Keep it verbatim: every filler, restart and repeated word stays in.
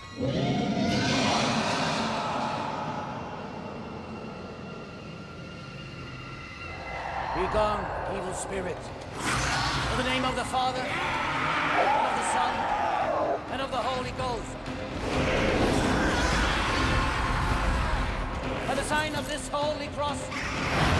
Begone, evil spirit. In the name of the Father, and of the Son, and of the Holy Ghost. By the sign of this holy cross,